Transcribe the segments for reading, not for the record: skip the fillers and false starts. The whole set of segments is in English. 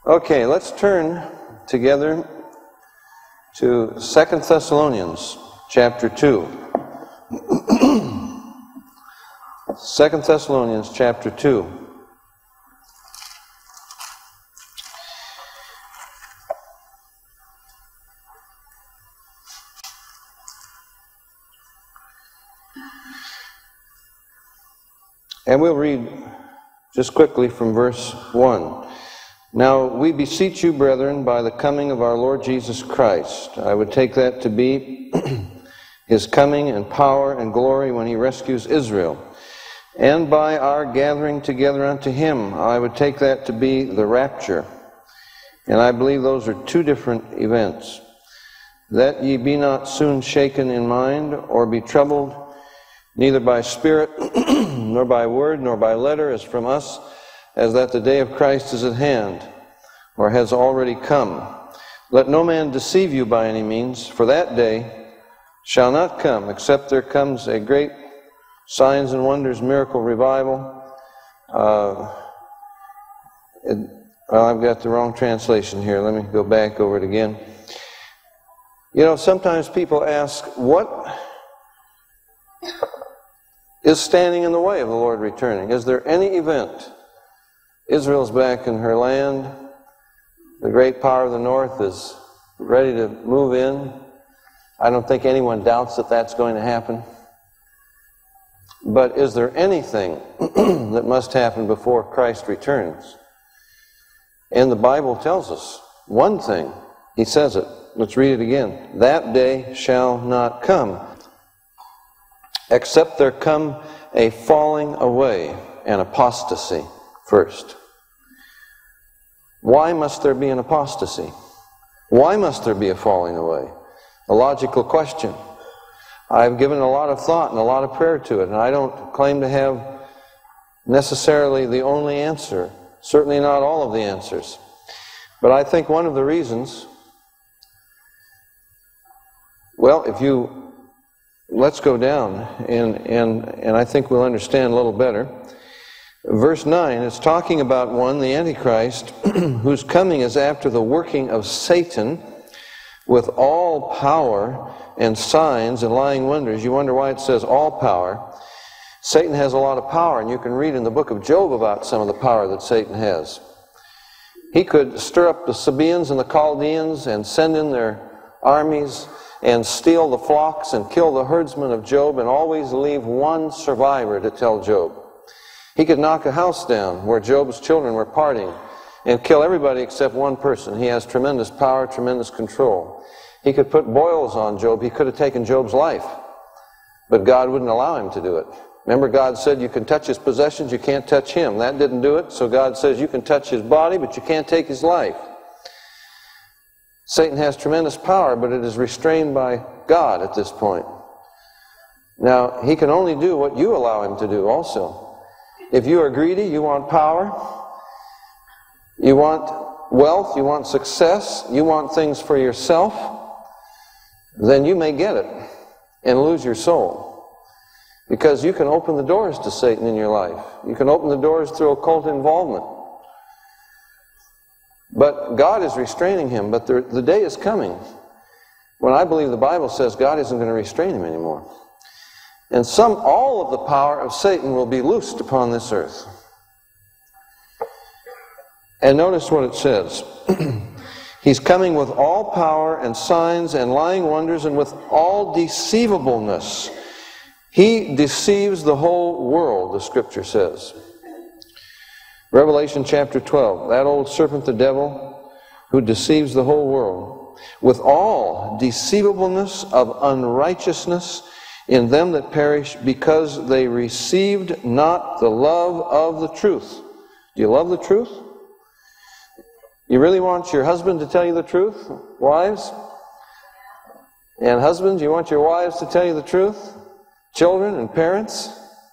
Okay, let's turn together to 2 Thessalonians chapter 2. 2 Thessalonians chapter 2. And we'll read just quickly from verse 1. Now we beseech you, brethren, by the coming of our Lord Jesus Christ. I would take that to be his coming and power and glory when he rescues Israel. And by our gathering together unto him, I would take that to be the rapture. And I believe those are two different events. That ye be not soon shaken in mind, or be troubled, neither by spirit, nor by word, nor by letter, as from us, as that the day of Christ is at hand, or has already come. Let no man deceive you by any means, for that day shall not come, except there comes a great signs and wonders, miracle, revival. I've got the wrong translation here. Let me go back over it again. You know, sometimes people ask, what is standing in the way of the Lord returning? Is there any event? Israel's back in her land. The great power of the north is ready to move in. I don't think anyone doubts that that's going to happen. But is there anything that must happen before Christ returns? And the Bible tells us one thing. He says it. Let's read it again. That day shall not come, except there come a falling away and apostasy first. Why must there be an apostasy? Why must there be a falling away? A logical question. I've given a lot of thought and a lot of prayer to it, and I don't claim to have necessarily the only answer, certainly not all of the answers. But I think one of the reasons, well, let's go down, and I think we'll understand a little better. Verse 9 is talking about one, the Antichrist, whose coming is after the working of Satan with all power and signs and lying wonders. You wonder why it says all power. Satan has a lot of power, and you can read in the book of Job about some of the power that Satan has. He could stir up the Sabaeans and the Chaldeans and send in their armies and steal the flocks and kill the herdsmen of Job and always leave one survivor to tell Job. He could knock a house down where Job's children were partying and kill everybody except one person. He has tremendous power, tremendous control. He could put boils on Job. He could have taken Job's life, but God wouldn't allow him to do it. Remember, God said you can touch his possessions, you can't touch him. That didn't do it, so God says you can touch his body, but you can't take his life. Satan has tremendous power, but it is restrained by God at this point. Now, he can only do what you allow him to do also. If you are greedy, you want power, you want wealth, you want success, you want things for yourself, then you may get it and lose your soul. Because you can open the doors to Satan in your life. You can open the doors through occult involvement. But God is restraining him. But the day is coming when I believe the Bible says God isn't going to restrain him anymore. And all of the power of Satan will be loosed upon this earth. And notice what it says. He's coming with all power and signs and lying wonders and with all deceivableness. He deceives the whole world, the Scripture says. Revelation chapter 12, that old serpent, the devil, who deceives the whole world, with all deceivableness of unrighteousness in them that perish, because they received not the love of the truth. Do you love the truth? You really want your husband to tell you the truth, wives? And husbands, you want your wives to tell you the truth? Children and parents?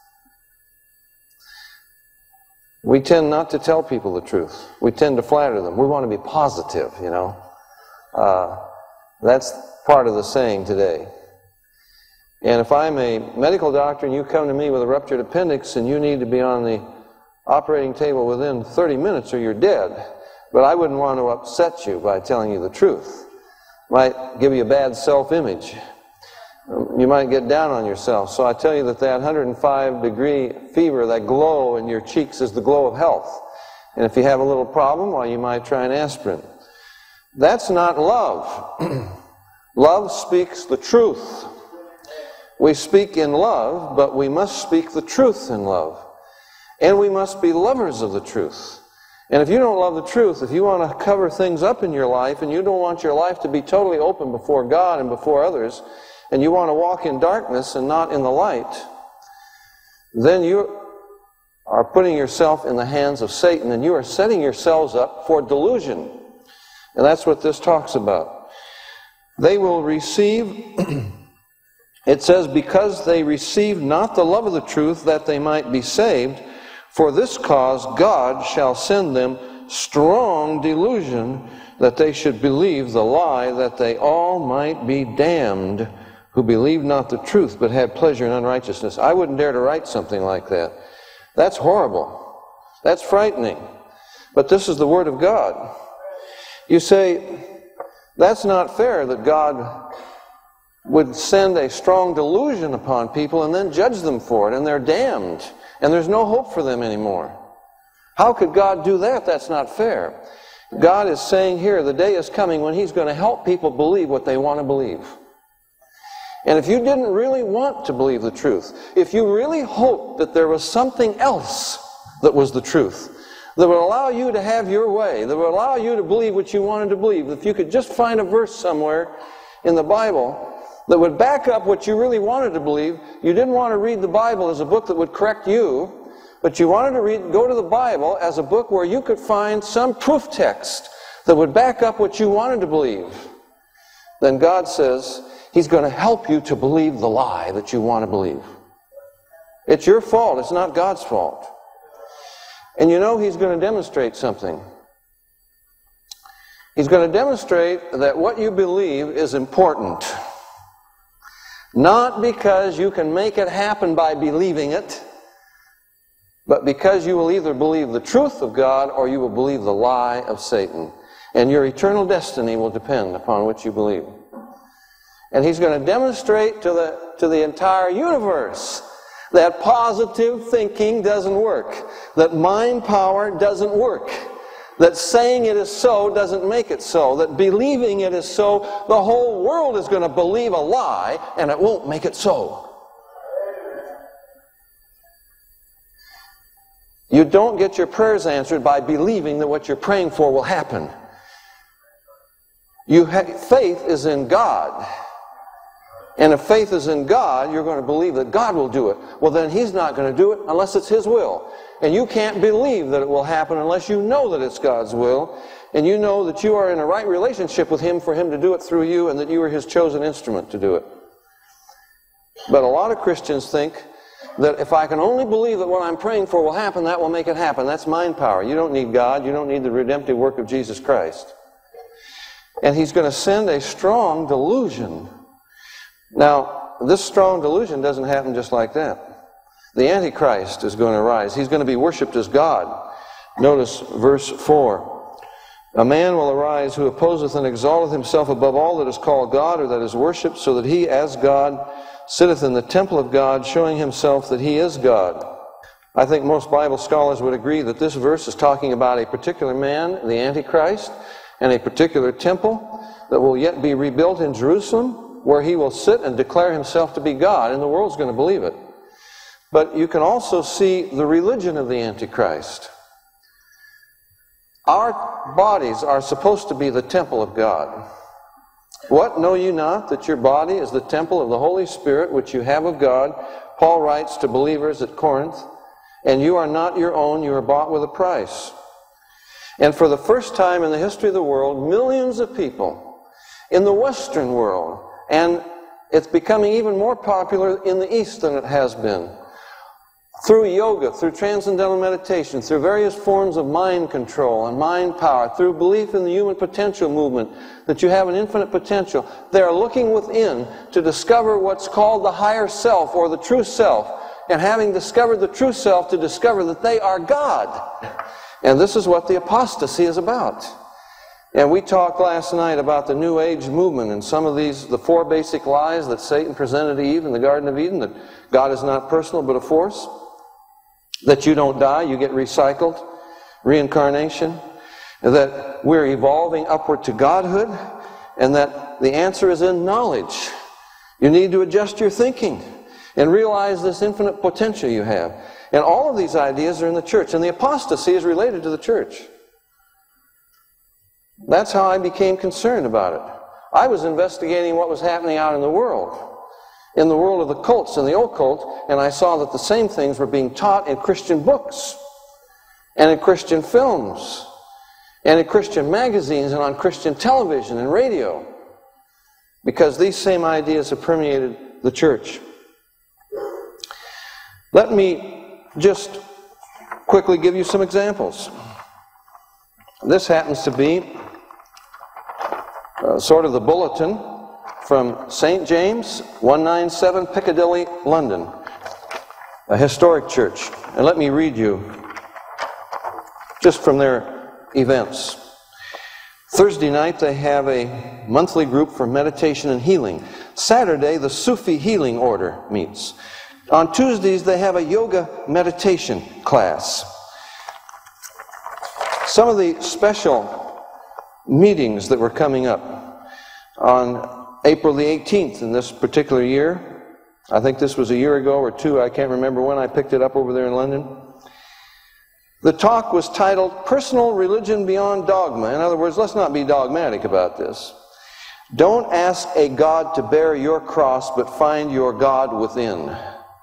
We tend not to tell people the truth. We tend to flatter them. We want to be positive, you know. That's part of the saying today. And if I'm a medical doctor and you come to me with a ruptured appendix and you need to be on the operating table within 30 minutes or you're dead, But I wouldn't want to upset you by telling you the truth. Might give you a bad self-image. You might get down on yourself. So I tell you that 105-degree fever, that glow in your cheeks, is the glow of health. And if you have a little problem, well, you might try an aspirin. That's not love. Love speaks the truth. We speak in love, but we must speak the truth in love. And we must be lovers of the truth. And if you don't love the truth, if you want to cover things up in your life, and you don't want your life to be totally open before God and before others, and you want to walk in darkness and not in the light, then you are putting yourself in the hands of Satan, and you are setting yourselves up for delusion. And that's what this talks about. They will receive, it says, because they received not the love of the truth, that they might be saved. For this cause God shall send them strong delusion, that they should believe the lie, that they all might be damned, who believed not the truth, but had pleasure in unrighteousness. I wouldn't dare to write something like that. That's horrible. That's frightening. But this is the Word of God. You say, that's not fair that God would send a strong delusion upon people and then judge them for it, and they're damned, and there's no hope for them anymore. How could God do that? That's not fair. God is saying here, the day is coming when He's going to help people believe what they want to believe. And if you didn't really want to believe the truth, if you really hoped that there was something else that was the truth, that would allow you to have your way, that would allow you to believe what you wanted to believe, if you could just find a verse somewhere in the Bible that would back up what you really wanted to believe. You didn't want to read the Bible as a book that would correct you, but you wanted to go to the Bible as a book where you could find some proof text that would back up what you wanted to believe. Then God says He's going to help you to believe the lie that you want to believe. It's your fault. It's not God's fault. And you know He's going to demonstrate something. He's going to demonstrate that what you believe is important. Not because you can make it happen by believing it, but because you will either believe the truth of God or you will believe the lie of Satan. And your eternal destiny will depend upon what you believe. And He's going to demonstrate to the entire universe that positive thinking doesn't work, that mind power doesn't work, that saying it is so doesn't make it so, that believing it is so, the whole world is going to believe a lie and it won't make it so. You don't get your prayers answered by believing that what you're praying for will happen. Faith is in God. And if faith is in God, you're going to believe that God will do it. Well, then He's not going to do it unless it's His will. And you can't believe that it will happen unless you know that it's God's will, and you know that you are in a right relationship with Him for Him to do it through you, and that you are His chosen instrument to do it. But a lot of Christians think that if I can only believe that what I'm praying for will happen, that will make it happen. That's mind power. You don't need God. You don't need the redemptive work of Jesus Christ. And He's going to send a strong delusion. Now, this strong delusion doesn't happen just like that. The Antichrist is going to rise. He's going to be worshipped as God. Notice verse 4. A man will arise who opposeth and exalteth himself above all that is called God or that is worshipped, so that he as God sitteth in the temple of God, showing himself that he is God. I think most Bible scholars would agree that this verse is talking about a particular man, the Antichrist, and a particular temple that will yet be rebuilt in Jerusalem, where he will sit and declare himself to be God, and the world's going to believe it. But you can also see the religion of the Antichrist. Our bodies are supposed to be the temple of God. What, know you not that your body is the temple of the Holy Spirit, which you have of God? Paul writes to believers at Corinth, and you are not your own, you are bought with a price. And for the first time in the history of the world, millions of people in the Western world, and it's becoming even more popular in the East than it has been, through yoga, through transcendental meditation, through various forms of mind control and mind power, through belief in the human potential movement, that you have an infinite potential, they are looking within to discover what's called the higher self or the true self, and having discovered the true self, to discover that they are God. And this is what the apostasy is about. And we talked last night about the New Age movement and some of these, the 4 basic lies that Satan presented to Eve in the Garden of Eden, that God is not personal but a force, that you don't die, you get recycled, reincarnation, that we're evolving upward to godhood, and that the answer is in knowledge. You need to adjust your thinking and realize this infinite potential you have. And all of these ideas are in the church, and the apostasy is related to the church. That's how I became concerned about it. I was investigating what was happening out in the world of the cults and the occult, and I saw that the same things were being taught in Christian books, and in Christian films, and in Christian magazines, and on Christian television and radio, because these same ideas have permeated the church. Let me just quickly give you some examples. This happens to be sort of the bulletin from St. James, 197 Piccadilly, London, a historic church. And let me read you just from their events. Thursday night they have a monthly group for meditation and healing. Saturday the Sufi Healing Order meets. On Tuesdays they have a yoga meditation class. Some of the special meetings that were coming up on April the 18th in this particular year, I think this was a year ago or 2, I can't remember when I picked it up over there in London. The talk was titled, Personal Religion Beyond Dogma. In other words, let's not be dogmatic about this. Don't ask a God to bear your cross, but find your God within.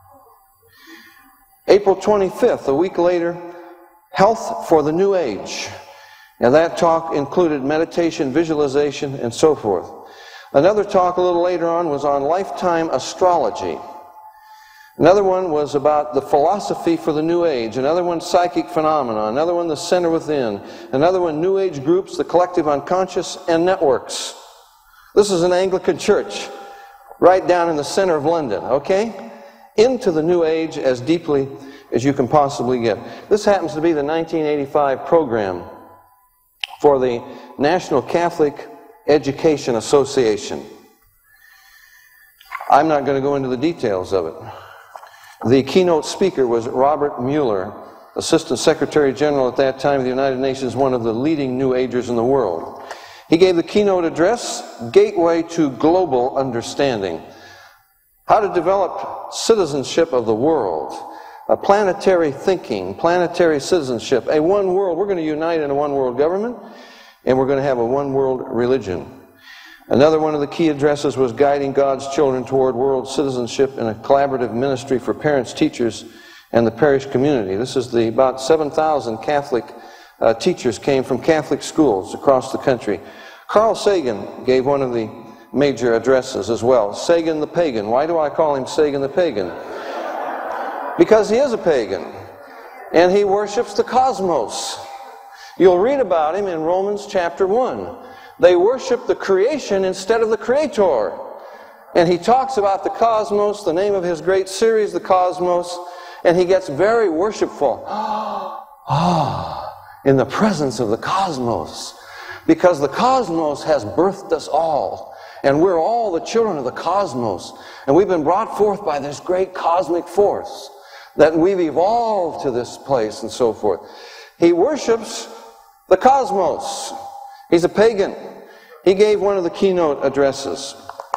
April 25th, a week later, Health for the New Age. And that talk included meditation, visualization, and so forth. Another talk a little later on was on lifetime astrology. Another one was about the philosophy for the New Age. Another one, psychic phenomena. Another one, the center within. Another one, New Age groups, the collective unconscious, and networks. This is an Anglican church right down in the center of London, okay? Into the New Age as deeply as you can possibly get. This happens to be the 1985 program for the National Catholic Education Association. I'm not going to go into the details of it. The keynote speaker was Robert Mueller, Assistant Secretary General at that time of the United Nations, one of the leading New Agers in the world. He gave the keynote address, Gateway to Global Understanding. How to develop citizenship of the world, a planetary thinking, planetary citizenship, a one world. We're going to unite in a one world government, and we're going to have a one world religion. Another one of the key addresses was guiding God's children toward world citizenship in a collaborative ministry for parents, teachers, and the parish community. This is about 7,000 Catholic teachers came from Catholic schools across the country. Carl Sagan gave one of the major addresses as well. Sagan the Pagan. Why do I call him Sagan the Pagan? Because he is a pagan, and he worships the cosmos. You'll read about him in Romans chapter 1. They worship the creation instead of the creator. And he talks about the cosmos, the name of his great series, The Cosmos, and he gets very worshipful. In the presence of the cosmos. Because the cosmos has birthed us all. And we're all the children of the cosmos. And we've been brought forth by this great cosmic force. That we've evolved to this place and so forth. He worships the cosmos. He's a pagan. He gave one of the keynote addresses.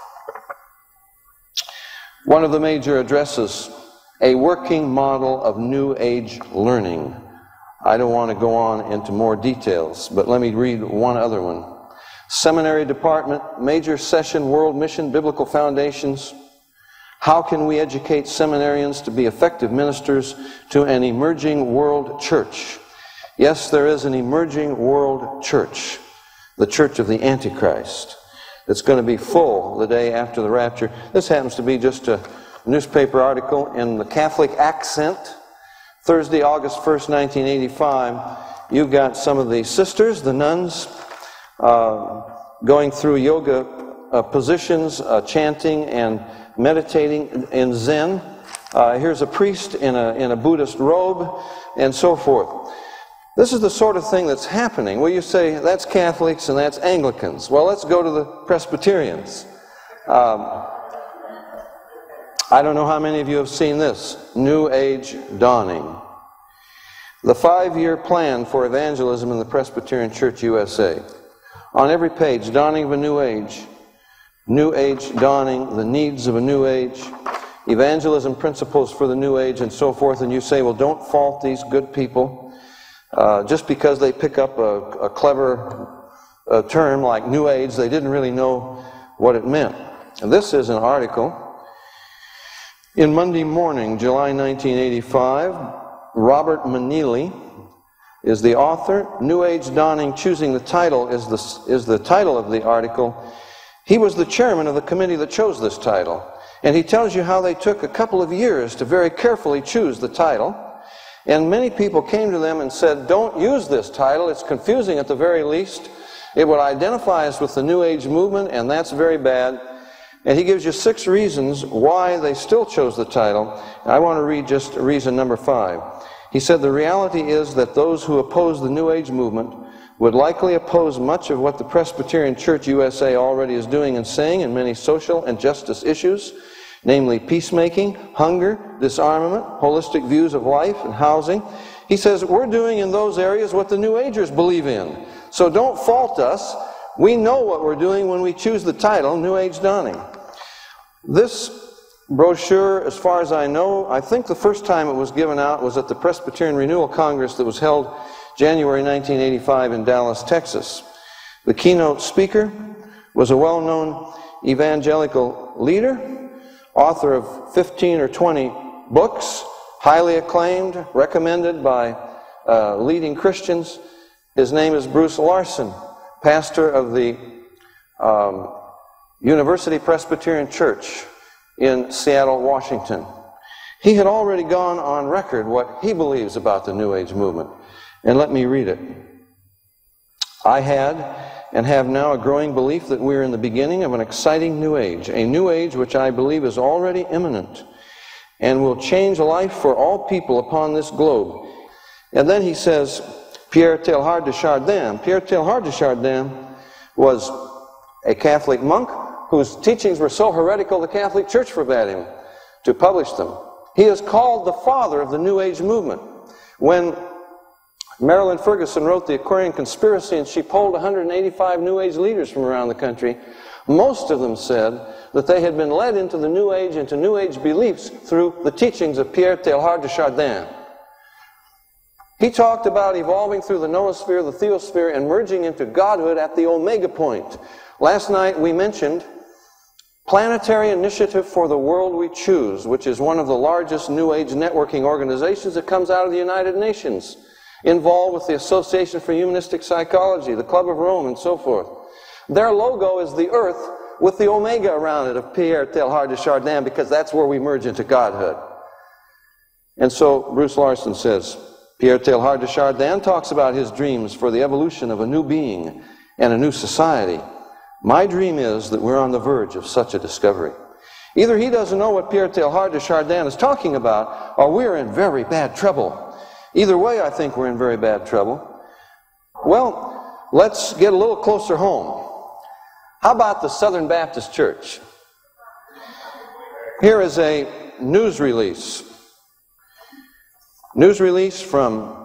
One of the major addresses, a working model of New Age learning. I don't want to go on into more details, but let me read one other one. Seminary Department, Major Session, World Mission, Biblical Foundations. How can we educate seminarians to be effective ministers to an emerging world church? Yes, there is an emerging world church, the church of the Antichrist. It's going to be full the day after the rapture. This happens to be just a newspaper article in the Catholic Accent, Thursday, August 1st, 1985. You've got some of the sisters, the nuns, going through yoga positions, chanting and meditating in Zen. Here's a priest in a Buddhist robe, and so forth. This is the sort of thing that's happening. Well, you say, that's Catholics and that's Anglicans. Well, let's go to the Presbyterians. I don't know how many of you have seen this, New Age dawning. The 5-year plan for evangelism in the Presbyterian Church USA. On every page, dawning of a new age dawning, the needs of a new age, evangelism principles for the new age, and so forth. And you say, well, don't fault these good people just because they pick up a clever term like new age. They didn't really know what it meant. And this is an article in Monday Morning, July 1985. Robert Manili is the author. New Age Dawning, choosing the title is the title of the article. He was the chairman of the committee that chose this title. And he tells you how they took a couple of years to very carefully choose the title. And many people came to them and said, don't use this title. It's confusing at the very least. It would identify us with the New Age movement, and that's very bad. And he gives you 6 reasons why they still chose the title. I want to read just reason number 5. He said, the reality is that those who oppose the New Age movement would likely oppose much of what the Presbyterian Church USA already is doing and saying in many social and justice issues, namely peacemaking, hunger, disarmament, holistic views of life and housing. He says, we're doing in those areas what the New Agers believe in. So don't fault us. We know what we're doing when we choose the title, New Age Dawning. This brochure, as far as I know, I think the first time it was given out was at the Presbyterian Renewal Congress that was held January 1985 in Dallas, Texas. The keynote speaker was a well-known evangelical leader, author of 15 or 20 books, highly acclaimed, recommended by leading Christians. His name is Bruce Larson, pastor of the University Presbyterian Church in Seattle, Washington. He had already gone on record what he believes about the New Age movement. And let me read it. I had and have now a growing belief that we are in the beginning of an exciting new age, a new age which I believe is already imminent and will change life for all people upon this globe. And then he says, Pierre Teilhard de Chardin. Pierre Teilhard de Chardin was a Catholic monk whose teachings were so heretical the Catholic Church forbade him to publish them. He is called the father of the New Age movement. When Marilyn Ferguson wrote The Aquarian Conspiracy and she polled 185 New Age leaders from around the country, most of them said that they had been led into the New Age, into New Age beliefs through the teachings of Pierre Teilhard de Chardin. He talked about evolving through the noosphere, the theosphere, and merging into godhood at the omega point. Last night we mentioned Planetary Initiative for the World We Choose, which is one of the largest New Age networking organizations that comes out of the United Nations, involved with the Association for Humanistic Psychology, the Club of Rome, and so forth. Their logo is the Earth with the omega around it of Pierre Teilhard de Chardin, because that's where we merge into godhood. And so Bruce Larson says, Pierre Teilhard de Chardin talks about his dreams for the evolution of a new being and a new society. My dream is that we're on the verge of such a discovery. Either he doesn't know what Pierre Teilhard de Chardin is talking about, or we're in very bad trouble. Either way, I think we're in very bad trouble. Well, let's get a little closer home. How about the Southern Baptist Church? Here is a news release. News release from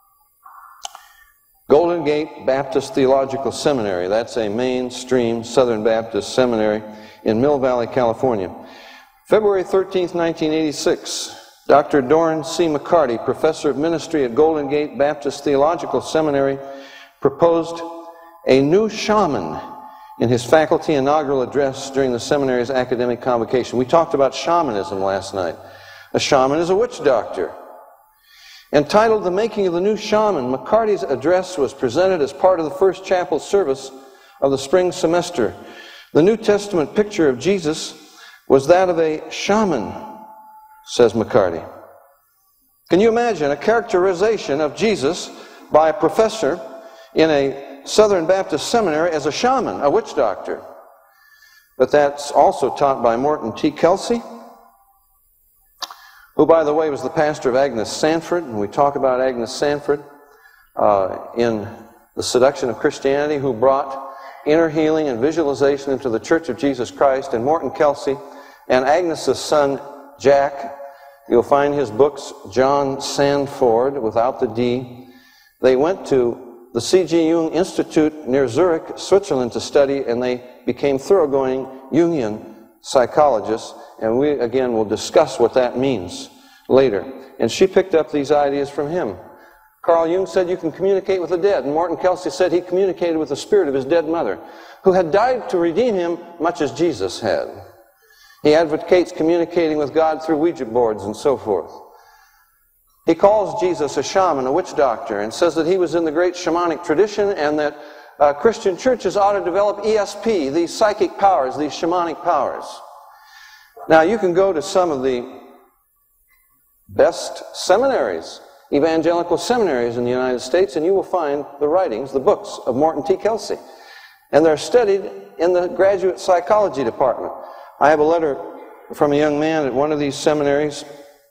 Golden Gate Baptist Theological Seminary. That's a mainstream Southern Baptist seminary in Mill Valley, California. February 13th, 1986, Dr. Doran C. McCarty, professor of ministry at Golden Gate Baptist Theological Seminary, proposed a new shaman in his faculty inaugural address during the seminary's academic convocation. We talked about shamanism last night. A shaman is a witch doctor. Entitled The Making of the New Shaman, McCarty's address was presented as part of the first chapel service of the spring semester. The New Testament picture of Jesus was that of a shaman, says McCarty. Can you imagine a characterization of Jesus by a professor in a Southern Baptist seminary as a shaman, a witch doctor? But that's also taught by Morton T. Kelsey, who, by the way, was the pastor of Agnes Sanford, and we talk about Agnes Sanford. in the Seduction of Christianity, who brought inner healing and visualization into the Church of Jesus Christ, and Morton Kelsey, and Agnes's son, Jack. You'll find his books, John Sandford, without the D. They went to the C.G. Jung Institute near Zurich, Switzerland, to study, and they became thoroughgoing Jungian psychologists, and we, again, will discuss what that means later. And she picked up these ideas from him. Carl Jung said you can communicate with the dead, and Morton Kelsey said he communicated with the spirit of his dead mother, who had died to redeem him much as Jesus had. He advocates communicating with God through Ouija boards and so forth. He calls Jesus a shaman, a witch doctor, and says that he was in the great shamanic tradition, and that Christian churches ought to develop ESP, these psychic powers, these shamanic powers. Now, you can go to some of the best seminaries, evangelical seminaries in the United States, and you will find the writings, the books of Morton T. Kelsey. And they're studied in the graduate psychology department. I have a letter from a young man at one of these seminaries.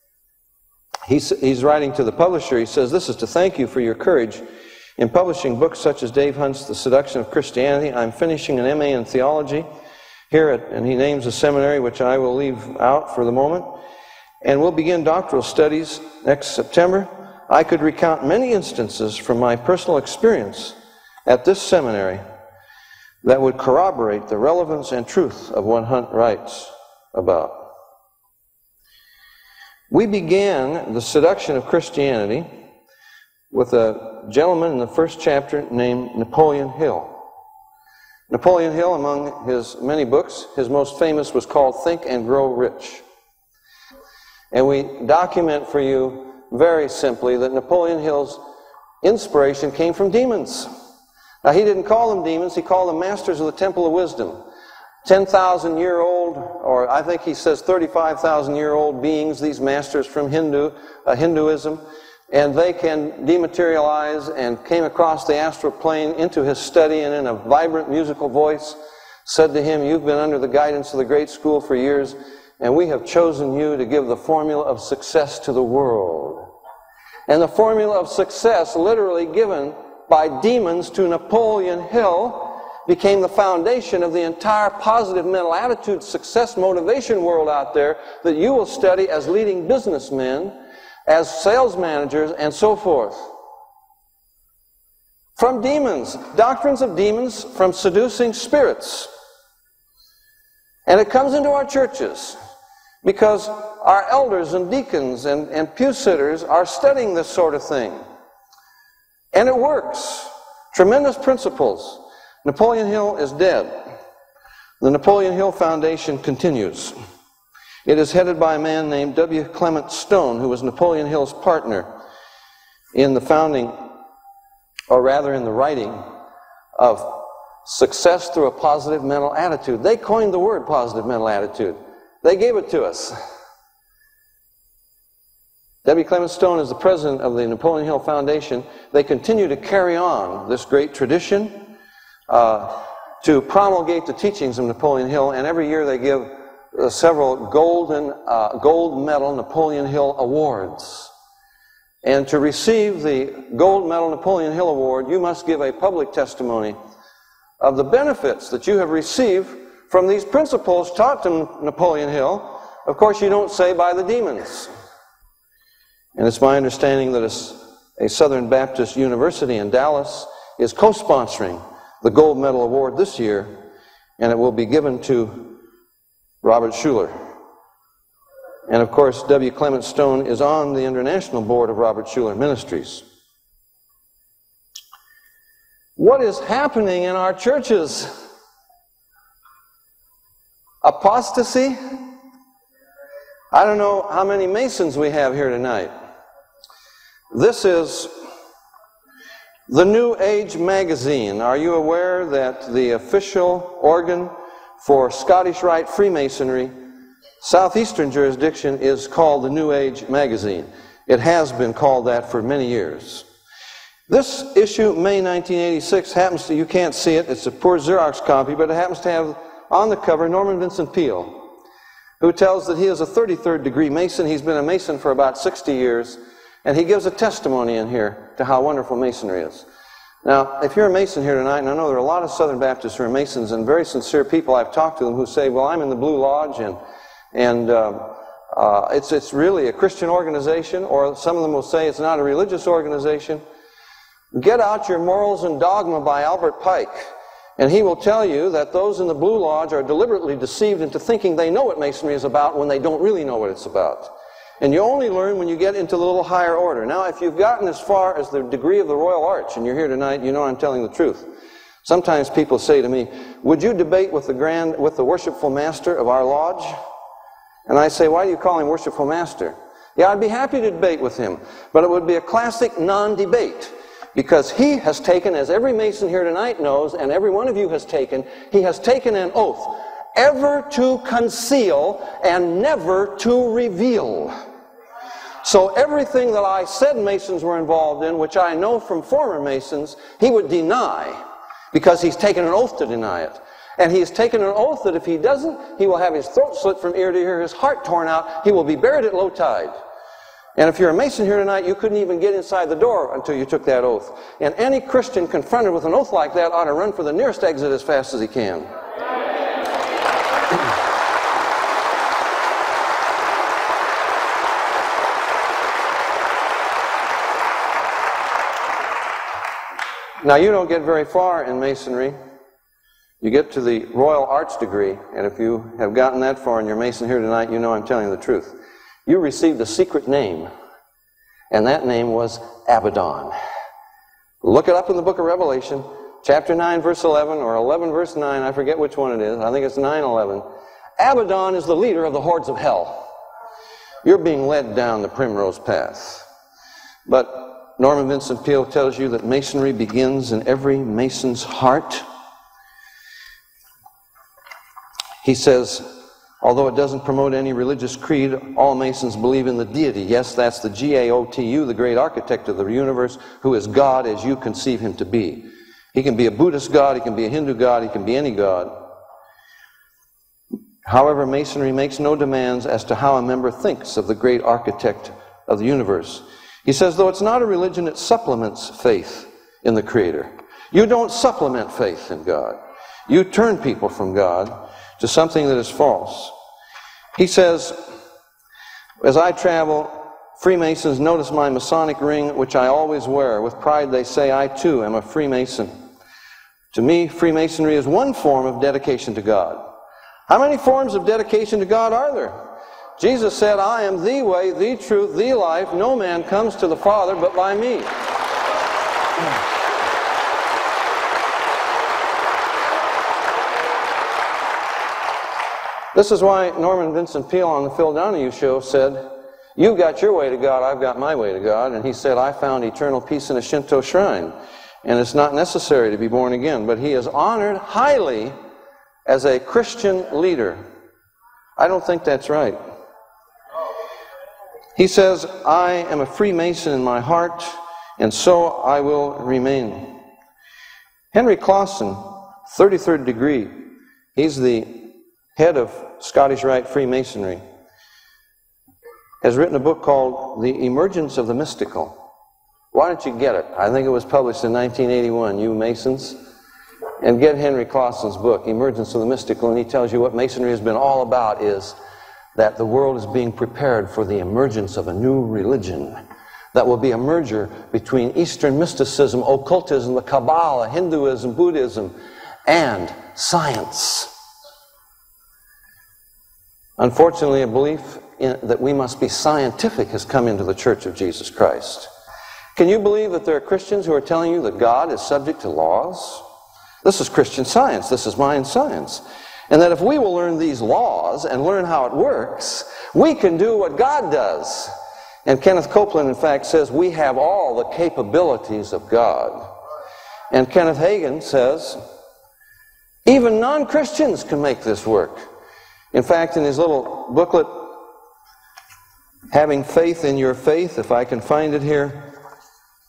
He's writing to the publisher. He says, "This is to thank you for your courage in publishing books such as Dave Hunt's The Seduction of Christianity. I'm finishing an MA in theology here at," and he names a seminary which I will leave out for the moment, "and we'll begin doctoral studies next September. I could recount many instances from my personal experience at this seminary that would corroborate the relevance and truth of what Hunt writes about." We began The Seduction of Christianity with a gentleman in the first chapter named Napoleon Hill. Napoleon Hill, among his many books, his most famous was called Think and Grow Rich. And we document for you very simply that Napoleon Hill's inspiration came from demons. Now, he didn't call them demons, he called them masters of the Temple of Wisdom. 10,000-year-old, or I think he says 35,000-year-old beings, these masters from Hinduism, and they can dematerialize, and came across the astral plane into his study, and in a vibrant musical voice said to him, "You've been under the guidance of the great school for years, and we have chosen you to give the formula of success to the world." And the formula of success, literally given by demons to Napoleon Hill, became the foundation of the entire positive mental attitude, success, motivation world out there that you will study as leading businessmen, as sales managers, and so forth. From demons, doctrines of demons from seducing spirits. And it comes into our churches because our elders and deacons and pew sitters are studying this sort of thing. And it works. Tremendous principles. Napoleon Hill is dead. The Napoleon Hill Foundation continues. It is headed by a man named W. Clement Stone, who was Napoleon Hill's partner in the founding, or rather in the writing, of Success Through a Positive Mental Attitude. They coined the word positive mental attitude. They gave it to us. W. Clement Stone is the president of the Napoleon Hill Foundation. They continue to carry on this great tradition to promulgate the teachings of Napoleon Hill, and every year they give several gold medal Napoleon Hill awards. And to receive the gold medal Napoleon Hill award, you must give a public testimony of the benefits that you have received from these principles taught to Napoleon Hill. Of course, you don't say by the demons. And it's my understanding that a Southern Baptist University in Dallas is co-sponsoring the Gold Medal Award this year, and it will be given to Robert Schuller. And of course, W. Clement Stone is on the international board of Robert Schuller Ministries. What is happening in our churches? Apostasy? I don't know how many Masons we have here tonight. This is the New Age magazine. Are you aware that the official organ for Scottish Rite Freemasonry, Southeastern jurisdiction, is called the New Age magazine? It has been called that for many years. This issue, May 1986, happens to, you can't see it, it's a poor Xerox copy, but it happens to have on the cover Norman Vincent Peale, who tells that he is a 33rd degree Mason. He's been a Mason for about 60 years, And he gives a testimony in here to how wonderful Masonry is. Now, if you're a Mason here tonight, and I know there are a lot of Southern Baptists who are Masons, and very sincere people, I've talked to them who say, well, I'm in the Blue Lodge, and it's really a Christian organization, or some of them will say it's not a religious organization. Get Out Your Morals and Dogma by Albert Pike, and he will tell you that those in the Blue Lodge are deliberately deceived into thinking they know what Masonry is about when they don't really know what it's about. And you only learn when you get into the little higher order. Now, if you've gotten as far as the degree of the Royal Arch, and you're here tonight, you know I'm telling the truth. Sometimes people say to me, would you debate with the worshipful master of our lodge? And I say, why do you call him worshipful master? Yeah, I'd be happy to debate with him, but it would be a classic non-debate, because he has taken, as every Mason here tonight knows, and every one of you has taken, he has taken an oath, ever to conceal and never to reveal. So everything that I said Masons were involved in, which I know from former Masons, he would deny, because he's taken an oath to deny it. And he's taken an oath that if he doesn't, he will have his throat slit from ear to ear, his heart torn out, he will be buried at low tide. And if you're a Mason here tonight, you couldn't even get inside the door until you took that oath. And any Christian confronted with an oath like that ought to run for the nearest exit as fast as he can. Now, you don't get very far in Masonry. You get to the Royal Arch degree, and if you have gotten that far and you're Mason here tonight, you know I'm telling you the truth. You received a secret name, and that name was Abaddon. Look it up in the book of Revelation, chapter 9, verse 11, or 11, verse 9, I forget which one it is. I think it's 9:11. Abaddon is the leader of the hordes of hell. You're being led down the primrose path. But Norman Vincent Peale tells you that Masonry begins in every Mason's heart. He says, although it doesn't promote any religious creed, all Masons believe in the deity. Yes, that's the G-A-O-T-U, the great architect of the universe, who is God as you conceive him to be. He can be a Buddhist God, he can be a Hindu God, he can be any God. However, Masonry makes no demands as to how a member thinks of the great architect of the universe. He says, though it's not a religion, it supplements faith in the Creator. You don't supplement faith in God. You turn people from God to something that is false. He says, as I travel, Freemasons notice my Masonic ring, which I always wear. With pride they say, I too am a Freemason. To me, Freemasonry is one form of dedication to God. How many forms of dedication to God are there? Jesus said, I am the way, the truth, the life. No man comes to the Father but by me. This is why Norman Vincent Peale on the Phil Donahue Show said, you've got your way to God, I've got my way to God. And he said, I found eternal peace in a Shinto shrine. And it's not necessary to be born again. But he is honored highly as a Christian leader. I don't think that's right. He says, I am a Freemason in my heart, and so I will remain. Henry Clausen, 33rd degree, he's the head of Scottish Rite Freemasonry, has written a book called The Emergence of the Mystical. Why don't you get it? I think it was published in 1981, you Masons. And get Henry Clausen's book, Emergence of the Mystical, and he tells you what Masonry has been all about is that the world is being prepared for the emergence of a new religion that will be a merger between Eastern mysticism, occultism, the Kabbalah, Hinduism, Buddhism, and science. Unfortunately, a belief that we must be scientific has come into the Church of Jesus Christ. Can you believe that there are Christians who are telling you that God is subject to laws? This is Christian science. This is mind science. And that if we will learn these laws and learn how it works, we can do what God does. And Kenneth Copeland, in fact, says we have all the capabilities of God. And Kenneth Hagin says even non-Christians can make this work. In fact, in his little booklet, Having Faith in Your Faith, if I can find it here,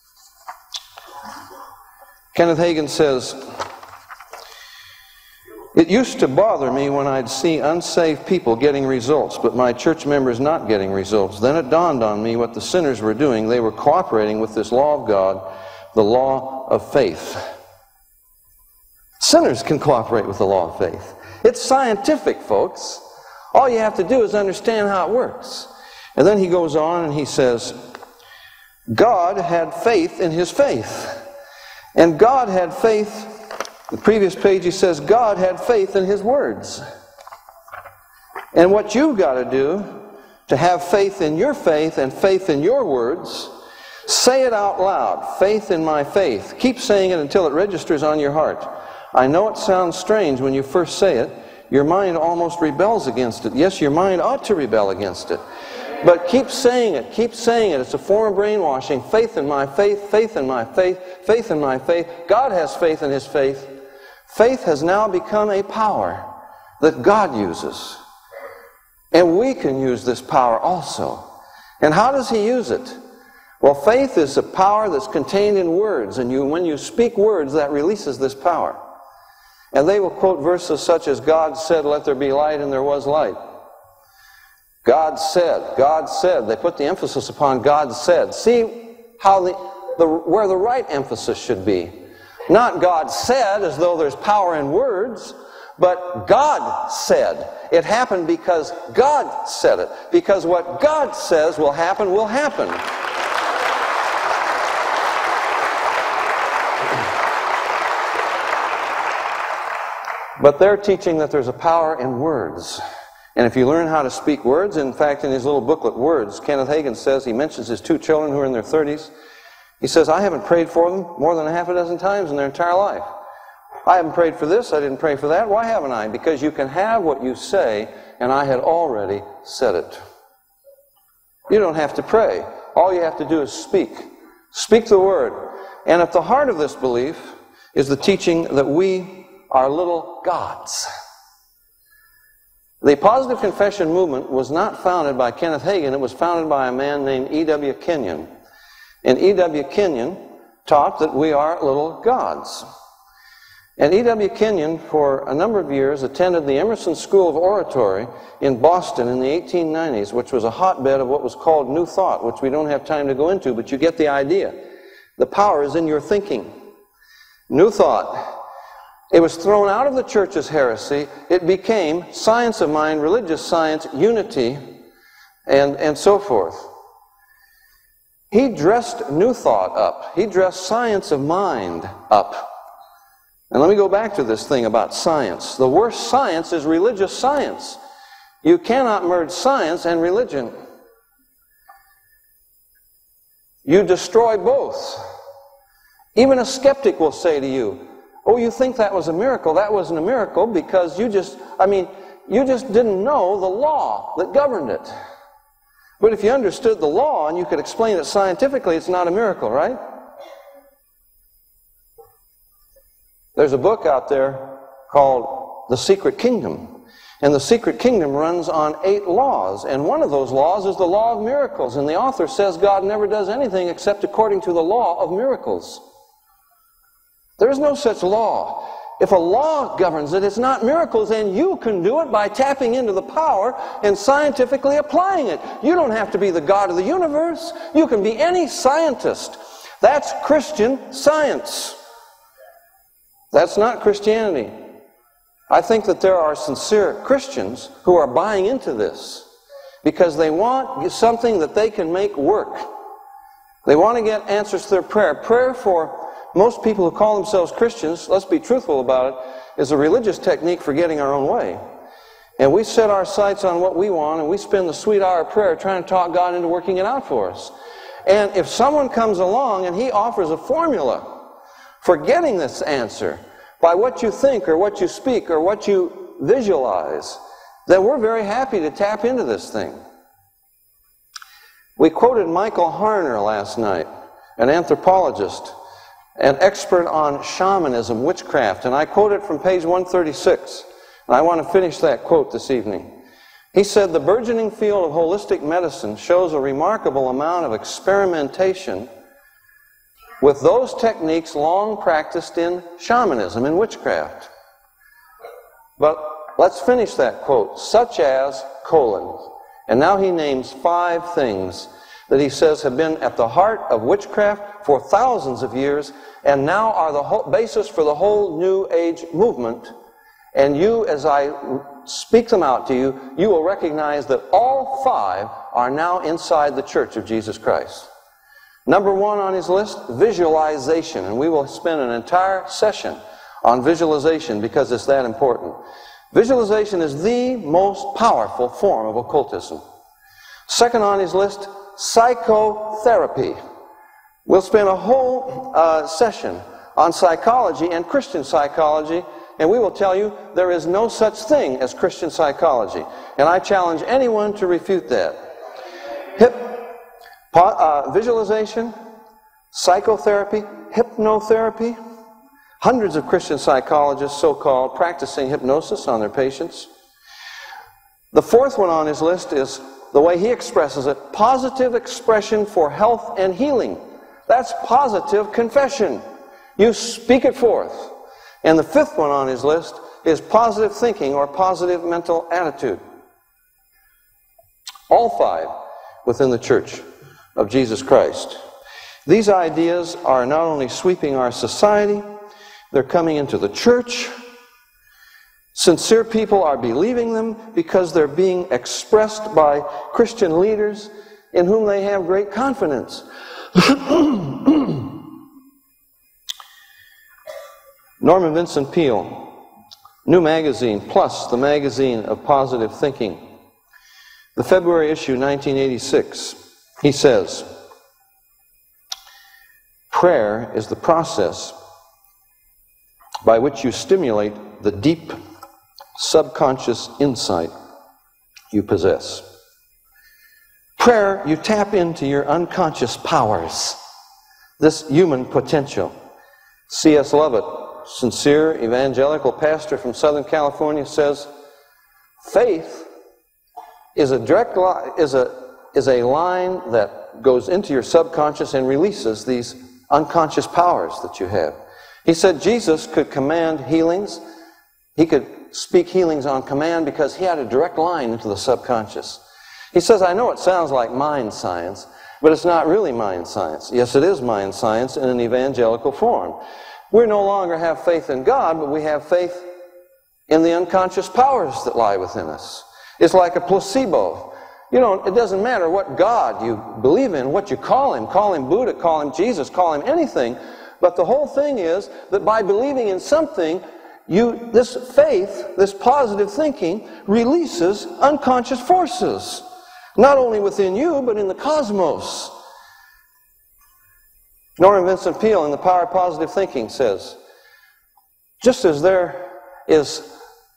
Kenneth Hagin says, It used to bother me when I'd see unsaved people getting results, but my church members not getting results. Then it dawned on me what the sinners were doing. They were cooperating with this law of God, the law of faith. Sinners can cooperate with the law of faith. It's scientific, folks. All you have to do is understand how it works. And then he goes on and he says, God had faith in his faith. And God had faith, the previous page he says, God had faith in his words. And what you've got to do to have faith in your faith and faith in your words, say it out loud, faith in my faith. Keep saying it until it registers on your heart. I know it sounds strange when you first say it. Your mind almost rebels against it. Yes, your mind ought to rebel against it. But keep saying it, keep saying it. It's a form of brainwashing. Faith in my faith, faith in my faith, faith in my faith. God has faith in his faith. Faith has now become a power that God uses. And we can use this power also. And how does he use it? Well, faith is a power that's contained in words. And when you speak words, that releases this power. And they will quote verses such as, God said, let there be light, and there was light. God said, God said. They put the emphasis upon God said. See how where the right emphasis should be. Not God said as though there's power in words, but God said. It happened because God said it. Because what God says will happen will happen. But they're teaching that there's a power in words. And if you learn how to speak words, in fact, in his little booklet, Words, Kenneth Hagin says, he mentions his 2 children who are in their 30s. He says, I haven't prayed for them more than 6 times in their entire life. I haven't prayed for this, I didn't pray for that. Why haven't I? Because you can have what you say, and I had already said it. You don't have to pray. All you have to do is speak. Speak the word. And at the heart of this belief is the teaching that we are little gods. The Positive Confession movement was not founded by Kenneth Hagin. It was founded by a man named E.W. Kenyon. And E.W. Kenyon taught that we are little gods. And E.W. Kenyon, for a number of years, attended the Emerson School of Oratory in Boston in the 1890s, which was a hotbed of what was called New Thought, which we don't have time to go into, but you get the idea. The power is in your thinking. New Thought. It was thrown out of the church as heresy. It became science of mind, religious science, unity, and so forth. He dressed New Thought up. He dressed science of mind up. And let me go back to this thing about science. The worst science is religious science. You cannot merge science and religion. You destroy both. Even a skeptic will say to you, oh, you think that was a miracle? That wasn't a miracle because you just didn't know the law that governed it. But if you understood the law and you could explain it scientifically, it's not a miracle, right? There's a book out there called The Secret Kingdom. And The Secret Kingdom runs on 8 laws. And one of those laws is the law of miracles. And the author says God never does anything except according to the law of miracles. There is no such law. If a law governs it, it's not miracles, and you can do it by tapping into the power and scientifically applying it. You don't have to be the God of the universe. You can be any scientist. That's Christian science. That's not Christianity. I think that there are sincere Christians who are buying into this because they want something that they can make work. They want to get answers to their prayer. Prayer for most people who call themselves Christians, let's be truthful about it, is a religious technique for getting our own way. And we set our sights on what we want, and we spend the sweet hour of prayer trying to talk God into working it out for us. And if someone comes along and he offers a formula for getting this answer by what you think or what you speak or what you visualize, then we're very happy to tap into this thing. We quoted Michael Harner last night, an anthropologist, an expert on shamanism, witchcraft, and I quote it from page 136. And I want to finish that quote this evening. He said, the burgeoning field of holistic medicine shows a remarkable amount of experimentation with those techniques long practiced in shamanism and witchcraft. But let's finish that quote. Such as, colon. And now he names 5 things that he says have been at the heart of witchcraft for thousands of years, and now are the whole basis for the whole New Age movement. And you, as I speak them out to you, you will recognize that all 5 are now inside the Church of Jesus Christ. Number 1 on his list, visualization. And we will spend an entire session on visualization because it's that important. Visualization is the most powerful form of occultism. Second on his list, psychotherapy. We'll spend a whole session on psychology and Christian psychology, and we will tell you there is no such thing as Christian psychology. And I challenge anyone to refute that. Visualization, psychotherapy, hypnotherapy. Hundreds of Christian psychologists, so-called, practicing hypnosis on their patients. The 4th one on his list is, the way he expresses it, positive expression for health and healing. That's positive confession. You speak it forth. And the 5th one on his list is positive thinking or positive mental attitude. All 5 within the Church of Jesus Christ. These ideas are not only sweeping our society, they're coming into the church. Sincere people are believing them because they're being expressed by Christian leaders in whom they have great confidence. Norman Vincent Peale, New Magazine, plus the magazine of positive thinking. The February issue, 1986, he says, prayer is the process by which you stimulate the deep subconscious insight you possess. Prayer, you tap into your unconscious powers, this human potential. C.S. Lovett, sincere evangelical pastor from Southern California, says, faith is a direct is a line that goes into your subconscious and releases these unconscious powers that you have. He said Jesus could command healings. He could speak healings on command because he had a direct line into the subconscious. He says, I know it sounds like mind science, but it's not really mind science. Yes, it is mind science in an evangelical form. We no longer have faith in God, but we have faith in the unconscious powers that lie within us. It's like a placebo. You know, it doesn't matter what God you believe in, what you call him Buddha, call him Jesus, call him anything. But the whole thing is that by believing in something, this faith, this positive thinking, releases unconscious forces. Not only within you, but in the cosmos. Norman Vincent Peale in The Power of Positive Thinking says, just as there is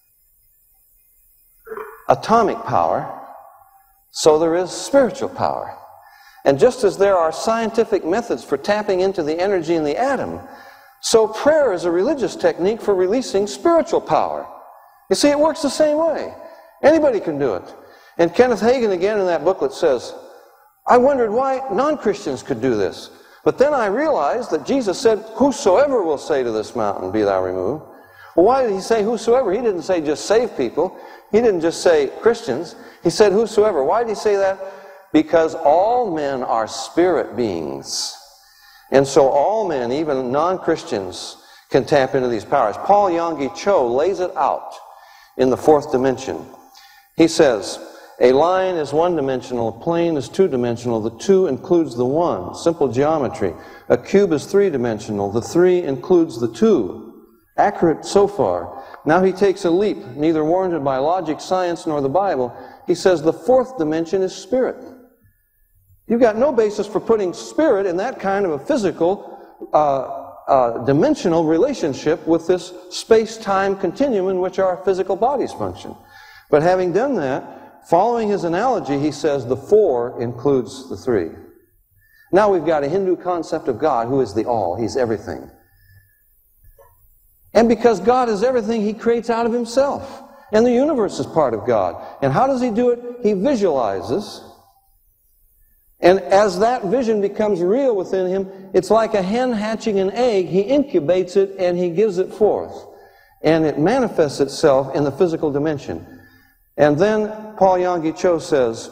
atomic power, so there is spiritual power. And just as there are scientific methods for tapping into the energy in the atom, so prayer is a religious technique for releasing spiritual power. You see, it works the same way. Anybody can do it. And Kenneth Hagin again in that booklet says, I wondered why non-Christians could do this. But then I realized that Jesus said, whosoever will say to this mountain, be thou removed. Well, why did he say whosoever? He didn't say just saved people. He didn't just say Christians. He said whosoever. Why did he say that? Because all men are spirit beings. And so all men, even non-Christians, can tap into these powers. Paul Yonggi Cho lays it out in the 4th dimension. He says, a line is one-dimensional, a plane is two-dimensional, the two includes the one, simple geometry. A cube is three-dimensional, the three includes the two. Accurate so far. Now he takes a leap, neither warranted by logic, science, nor the Bible. He says the 4th dimension is spirit. You've got no basis for putting spirit in that kind of a physical, dimensional relationship with this space-time continuum in which our physical bodies function. But having done that, following his analogy, he says the 4 includes the 3. Now we've got a Hindu concept of God who is the all. He's everything. And because God is everything, he creates out of himself. And the universe is part of God. And how does he do it? He visualizes. And as that vision becomes real within him, it's like a hen hatching an egg. He incubates it and he gives it forth. and it manifests itself in the physical dimension. And then Paul Yonggi Cho says,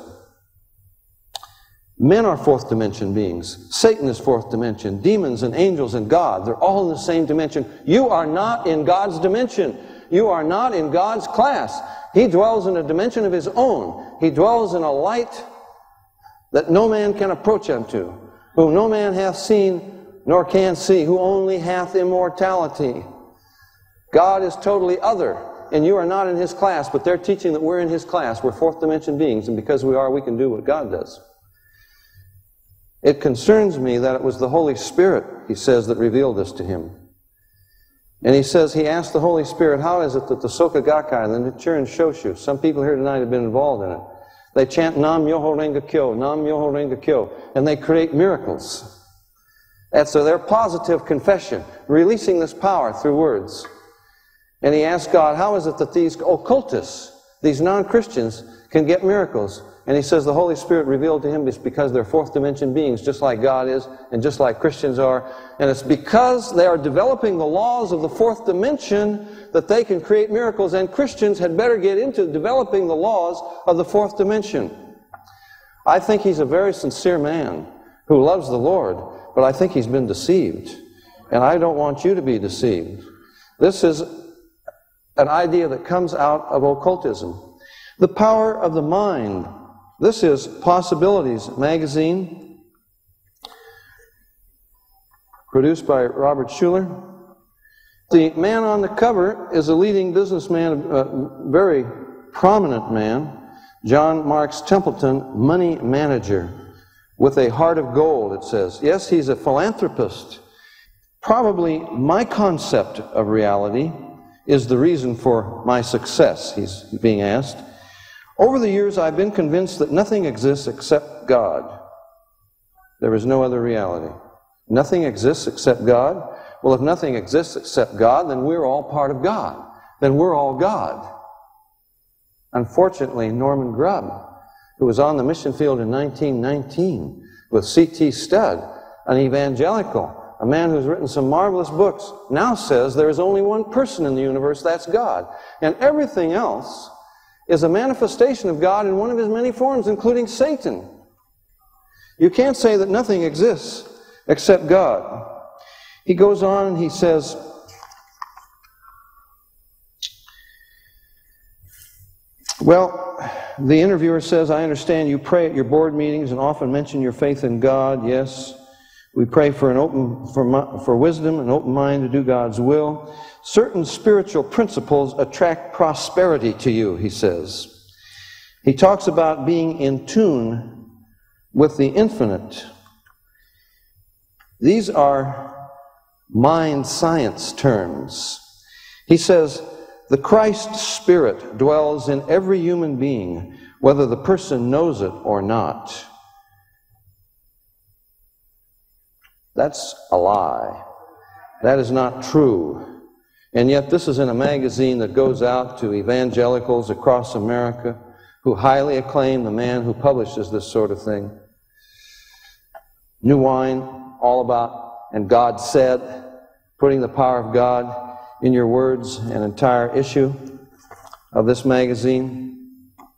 men are fourth dimension beings. Satan is fourth dimension. Demons and angels and God, they're all in the same dimension. You are not in God's dimension. You are not in God's class. He dwells in a dimension of His own. He dwells in a light that no man can approach unto, whom no man hath seen nor can see, who only hath immortality. God is totally other, and you are not in His class, but they're teaching that we're in His class. We're fourth dimension beings, and because we are, we can do what God does. It concerns me that it was the Holy Spirit, he says, that revealed this to him. And he says he asked the Holy Spirit, how is it that the Soka Gakkai, the Nichiren Shoshu, some people here tonight have been involved in it, they chant Nam Myoho Renge Kyo, Nam Myoho Renge Kyo, and they create miracles. That's their positive confession, releasing this power through words. And he asked God, how is it that these occultists, these non-Christians, can get miracles? And he says the Holy Spirit revealed to him it's because they're fourth dimension beings, just like God is, and just like Christians are. And it's because they are developing the laws of the fourth dimension that they can create miracles, and Christians had better get into developing the laws of the fourth dimension. I think he's a very sincere man who loves the Lord, but I think he's been deceived. And I don't want you to be deceived. This is an idea that comes out of occultism. The power of the mind. This is Possibilities magazine, produced by Robert Schuller. The man on the cover is a leading businessman, a very prominent man, John Marks Templeton, money manager, with a heart of gold, it says. Yes, he's a philanthropist. Probably my concept of reality is the reason for my success, he's being asked. Over the years, I've been convinced that nothing exists except God. There is no other reality. Nothing exists except God. Well, if nothing exists except God, then we're all part of God. Then we're all God. Unfortunately, Norman Grubb, who was on the mission field in 1919 with C.T. Studd, an evangelical, a man who's written some marvelous books, now says there is only one person in the universe, that's God. And everything else is a manifestation of God in one of His many forms, including Satan. You can't say that nothing exists except God. He goes on and he says, well, the interviewer says, I understand you pray at your board meetings and often mention your faith in God. Yes, we pray for wisdom, an open mind to do God's will. Certain spiritual principles attract prosperity to you, he says. He talks about being in tune with the infinite. These are mind science terms. He says, the Christ Spirit dwells in every human being, whether the person knows it or not. That's a lie. That is not true. And yet this is in a magazine that goes out to evangelicals across America who highly acclaim the man who publishes this sort of thing. New Wine, all about, and God said, putting the power of God in your words, an entire issue of this magazine.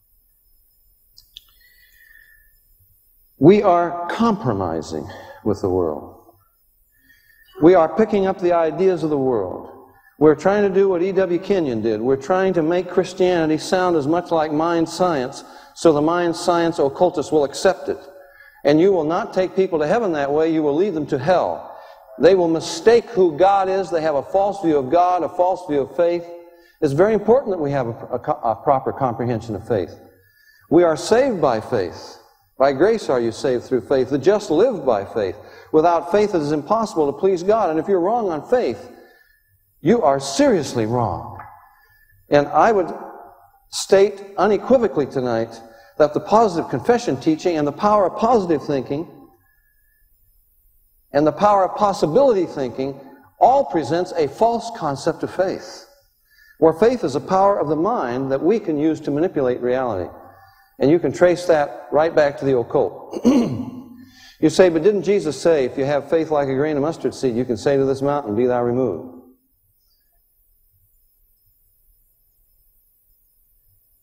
We are compromising with the world. We are picking up the ideas of the world. We're trying to do what E.W. Kenyon did. We're trying to make Christianity sound as much like mind science, so the mind science occultists will accept it. And you will not take people to heaven that way, you will lead them to hell. They will mistake who God is. They have a false view of God, a false view of faith. It's very important that we have a proper comprehension of faith. We are saved by faith. By grace are you saved through faith. The just live by faith. Without faith it is impossible to please God. And if you're wrong on faith, you are seriously wrong. And I would state unequivocally tonight that the positive confession teaching and the power of positive thinking and the power of possibility thinking all presents a false concept of faith, where faith is a power of the mind that we can use to manipulate reality. And you can trace that right back to the occult. You say, but didn't Jesus say, if you have faith like a grain of mustard seed, you can say to this mountain, be thou removed?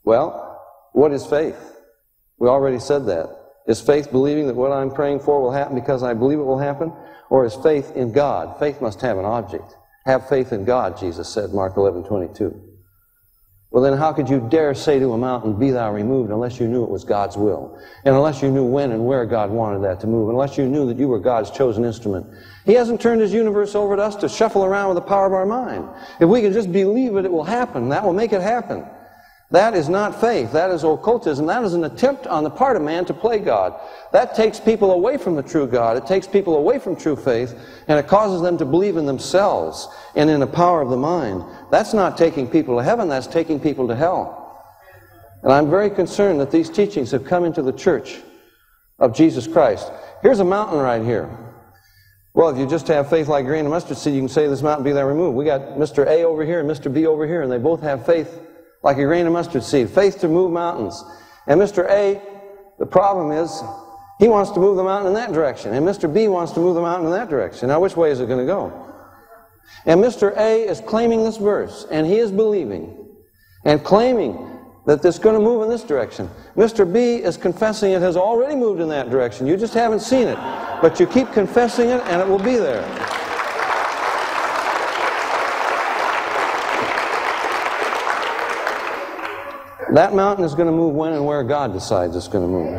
Well, what is faith? We already said that. Is faith believing that what I'm praying for will happen because I believe it will happen? Or is faith in God? Faith must have an object. Have faith in God, Jesus said, Mark 11:22. Well, then how could you dare say to a mountain, be thou removed, unless you knew it was God's will? And unless you knew when and where God wanted that to move, unless you knew that you were God's chosen instrument. He hasn't turned His universe over to us to shuffle around with the power of our mind. If we can just believe it, it will happen. That will make it happen. That is not faith. That is occultism. That is an attempt on the part of man to play God. That takes people away from the true God. It takes people away from true faith, and it causes them to believe in themselves and in the power of the mind. That's not taking people to heaven. That's taking people to hell. And I'm very concerned that these teachings have come into the church of Jesus Christ. Here's a mountain right here. Well, if you just have faith like a grain of mustard seed, you can say this mountain be thou removed. We got Mr. A over here and Mr. B over here, and they both have faith like a grain of mustard seed, faith to move mountains. And Mr. A, the problem is, he wants to move the mountain in that direction, and Mr. B wants to move the mountain in that direction. Now, which way is it going to go? And Mr. A is claiming this verse, and he is believing and claiming that it's going to move in this direction. Mr. B is confessing it has already moved in that direction. You just haven't seen it, but you keep confessing it, and it will be there. That mountain is going to move when and where God decides it's going to move.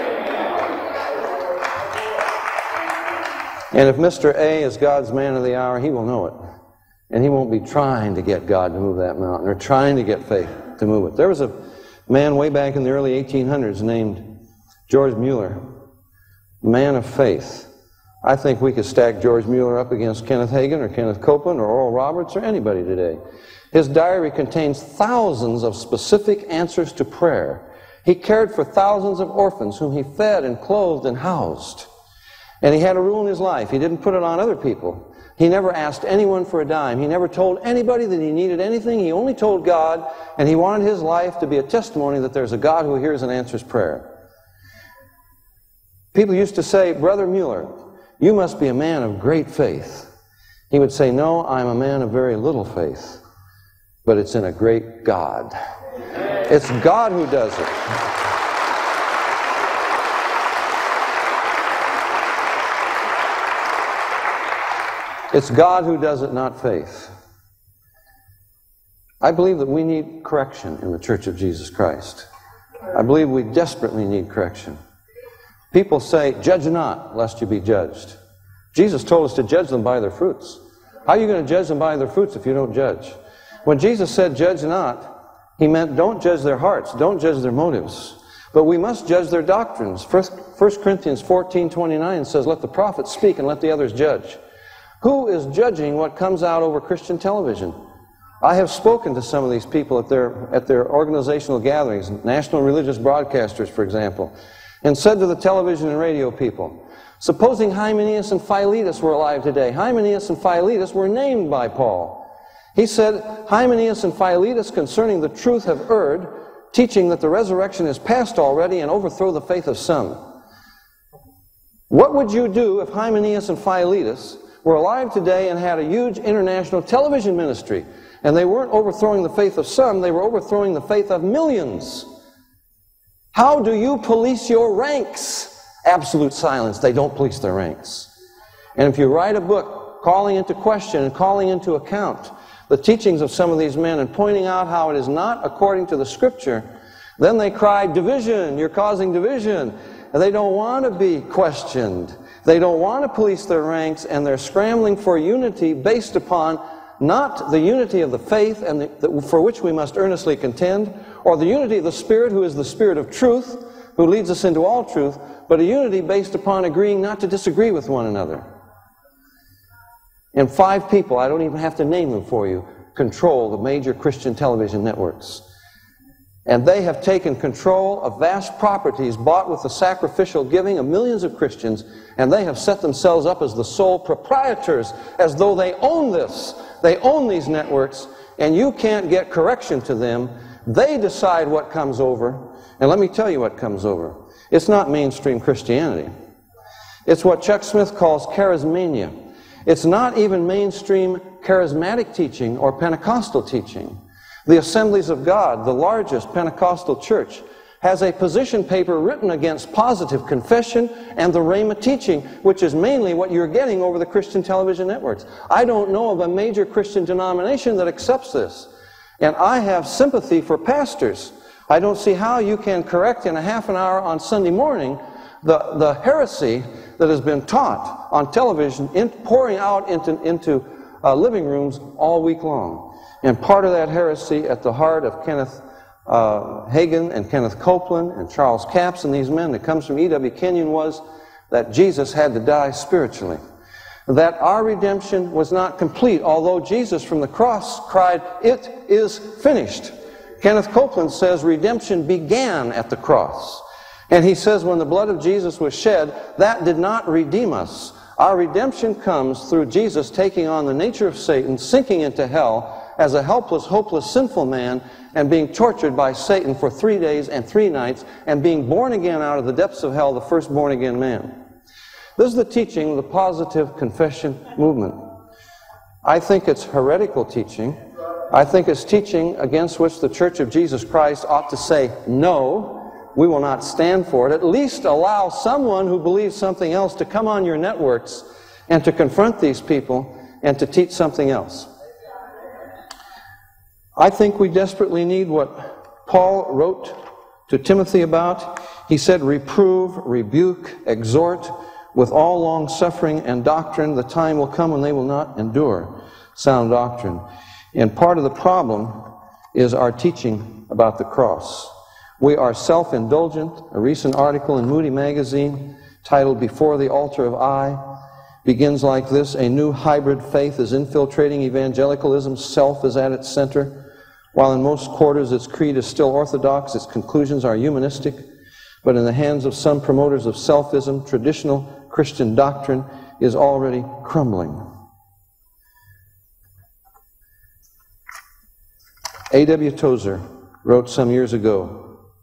And if Mr. A is God's man of the hour, he will know it. And he won't be trying to get God to move that mountain or trying to get faith to move it. There was a man way back in the early 1800s named George Mueller, man of faith. I think we could stack George Mueller up against Kenneth Hagin or Kenneth Copeland or Oral Roberts or anybody today. His diary contains thousands of specific answers to prayer. He cared for thousands of orphans whom he fed and clothed and housed. And he had a rule in his life. He didn't put it on other people. He never asked anyone for a dime. He never told anybody that he needed anything. He only told God, and he wanted his life to be a testimony that there's a God who hears and answers prayer. People used to say, Brother Mueller, you must be a man of great faith. He would say, no, I'm a man of very little faith. But it's in a great God. It's God who does it. It's God who does it, not faith. I believe that we need correction in the Church of Jesus Christ. I believe we desperately need correction. People say, judge not, lest you be judged. Jesus told us to judge them by their fruits. How are you going to judge them by their fruits if you don't judge? When Jesus said, judge not, he meant don't judge their hearts, don't judge their motives. But we must judge their doctrines. 1 Corinthians 14:29 says, let the prophets speak and let the others judge. Who is judging what comes out over Christian television? I have spoken to some of these people at their organizational gatherings, national religious broadcasters, for example, and said to the television and radio people, supposing Hymenaeus and Philetus were alive today. Hymenaeus and Philetus were named by Paul. He said, Hymenaeus and Philetus concerning the truth have erred, teaching that the resurrection is past already and overthrow the faith of some. What would you do if Hymenaeus and Philetus were alive today and had a huge international television ministry, and they weren't overthrowing the faith of some, they were overthrowing the faith of millions? How do you police your ranks? Absolute silence. They don't police their ranks. And if you write a book calling into question and calling into account the teachings of some of these men and pointing out how it is not according to the Scripture, then they cry, division, you're causing division. And they don't want to be questioned. They don't want to police their ranks, and they're scrambling for unity based upon not the unity of the faith and for which we must earnestly contend, or the unity of the Spirit, who is the Spirit of truth, who leads us into all truth, but a unity based upon agreeing not to disagree with one another. And 5 people, I don't even have to name them for you, control the major Christian television networks. And they have taken control of vast properties bought with the sacrificial giving of millions of Christians, and they have set themselves up as the sole proprietors, as though they own this. They own these networks, and you can't get correction to them. They decide what comes over, and let me tell you what comes over. It's not mainstream Christianity. It's what Chuck Smith calls charismania. It's not even mainstream charismatic teaching or Pentecostal teaching. The Assemblies of God, the largest Pentecostal church, has a position paper written against positive confession and the Rhema teaching, which is mainly what you're getting over the Christian television networks. I don't know of a major Christian denomination that accepts this. And I have sympathy for pastors. I don't see how you can correct in a half an hour on Sunday morning the heresy that has been taught on television, pouring out into living rooms all week long. And part of that heresy at the heart of Kenneth Hagin and Kenneth Copeland and Charles Capps and these men that comes from E.W. Kenyon was that Jesus had to die spiritually. That our redemption was not complete, although Jesus from the cross cried, "It is finished." Kenneth Copeland says redemption began at the cross. And he says when the blood of Jesus was shed, that did not redeem us. Our redemption comes through Jesus taking on the nature of Satan, sinking into hell as a helpless, hopeless, sinful man, and being tortured by Satan for 3 days and 3 nights, and being born again out of the depths of hell, the first born-again man. This is the teaching of the positive confession movement. I think it's heretical teaching. I think it's teaching against which the Church of Jesus Christ ought to say, no, we will not stand for it. At least allow someone who believes something else to come on your networks and to confront these people and to teach something else. I think we desperately need what Paul wrote to Timothy about. He said, reprove, rebuke, exhort with all long suffering and doctrine. The time will come when they will not endure sound doctrine. And part of the problem is our teaching about the cross. We are self-indulgent. A recent article in Moody magazine titled Before the Altar of I begins like this: a new hybrid faith is infiltrating evangelicalism. Self is at its center. While in most quarters its creed is still orthodox, its conclusions are humanistic, but in the hands of some promoters of selfism, traditional Christian doctrine is already crumbling. A.W. Tozer wrote some years ago,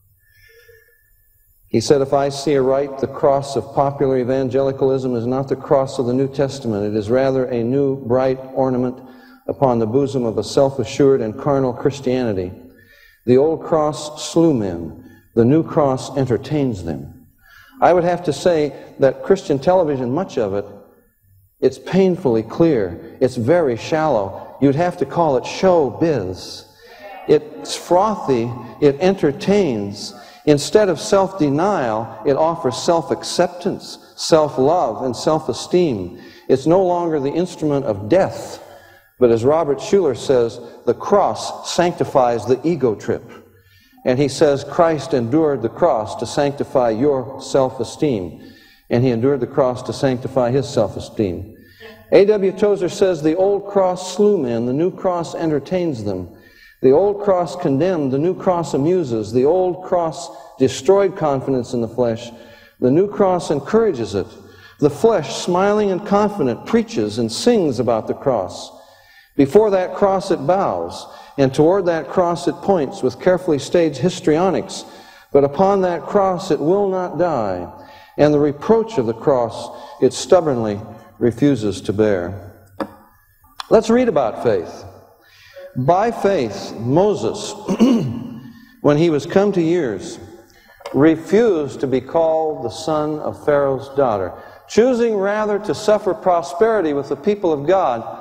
he said, if I see aright, the cross of popular evangelicalism is not the cross of the New Testament. It is rather a new, bright ornament upon the bosom of a self-assured and carnal Christianity. The old cross slew men. The new cross entertains them. I would have to say that Christian television, much of it, it's painfully clear. It's very shallow. You'd have to call it show biz. It's frothy. It entertains. Instead of self-denial, it offers self-acceptance, self-love, and self-esteem. It's no longer the instrument of death, but as Robert Schuller says, the cross sanctifies the ego trip. And he says Christ endured the cross to sanctify your self-esteem, and he endured the cross to sanctify his self-esteem. A.W. Tozer says the old cross slew men, the new cross entertains them. The old cross condemned, the new cross amuses. The old cross destroyed confidence in the flesh. The new cross encourages it. The flesh, smiling and confident, preaches and sings about the cross. Before that cross it bows, and toward that cross it points with carefully staged histrionics. But upon that cross it will not die, and the reproach of the cross it stubbornly refuses to bear. Let's read about faith. By faith, Moses, when he was come to years, refused to be called the son of Pharaoh's daughter, choosing rather to suffer prosperity with the people of God,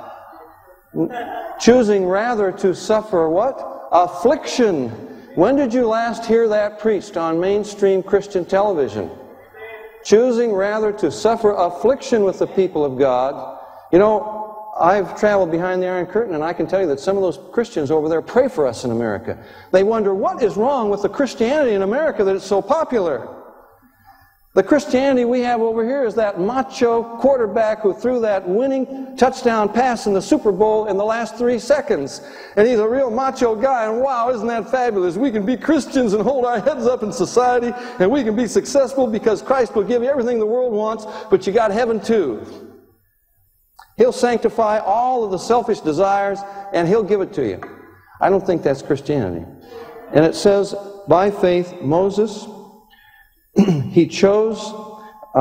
choosing rather to suffer what? Affliction. When did you last hear that preached on mainstream Christian television? Choosing rather to suffer affliction with the people of God. You know, I've traveled behind the Iron Curtain, and I can tell you that some of those Christians over there pray for us in America. They wonder, what is wrong with the Christianity in America that it's so popular? The Christianity we have over here is that macho quarterback who threw that winning touchdown pass in the Super Bowl in the last 3 seconds. And he's a real macho guy, and wow, isn't that fabulous? We can be Christians and hold our heads up in society, and we can be successful because Christ will give you everything the world wants, but you got heaven too. He'll sanctify all of the selfish desires, and he'll give it to you. I don't think that's Christianity. And it says, by faith, Moses, he chose,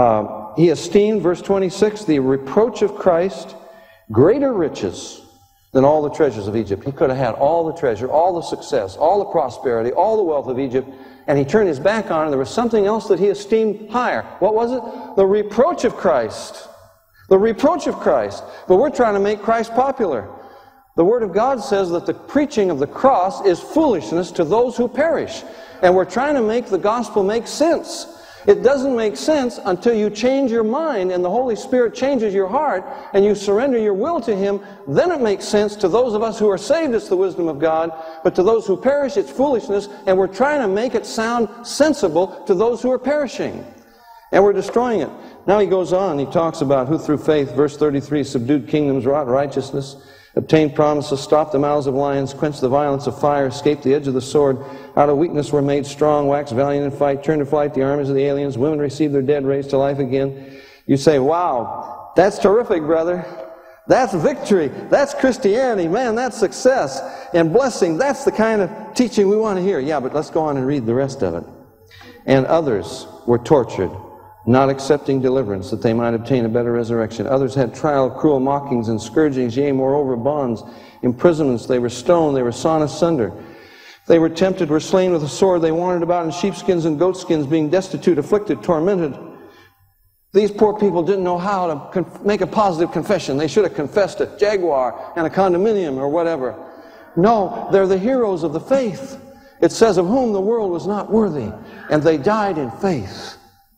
he esteemed, verse 26, the reproach of Christ greater riches than all the treasures of Egypt. He could have had all the treasure, all the success, all the prosperity, all the wealth of Egypt, and he turned his back on it, and there was something else that he esteemed higher. What was it? The reproach of Christ. The reproach of Christ. But we're trying to make Christ popular. The Word of God says that the preaching of the cross is foolishness to those who perish. And we're trying to make the gospel make sense. It doesn't make sense until you change your mind and the Holy Spirit changes your heart and you surrender your will to Him. Then it makes sense to those of us who are saved. It's the wisdom of God. But to those who perish, it's foolishness. And we're trying to make it sound sensible to those who are perishing. And we're destroying it. Now he goes on. He talks about who through faith, verse 33, subdued kingdoms, wrought righteousness, obtained promises, stopped the mouths of lions, quenched the violence of fire, escaped the edge of the sword. Out of weakness were made strong, waxed valiant in fight, turned to flight the armies of the aliens. Women received their dead raised to life again. You say, wow, that's terrific, brother. That's victory. That's Christianity. Man, that's success and blessing. That's the kind of teaching we want to hear. Yeah, but let's go on and read the rest of it. And others were tortured, not accepting deliverance, that they might obtain a better resurrection. Others had trial, cruel mockings and scourgings, yea, moreover, bonds, imprisonments. They were stoned, they were sawn asunder. They were tempted, were slain with a sword. They wandered about in sheepskins and goatskins, being destitute, afflicted, tormented. These poor people didn't know how to make a positive confession. They should have confessed a jaguar and a condominium or whatever. No, they're the heroes of the faith. It says, of whom the world was not worthy, and they died in faith.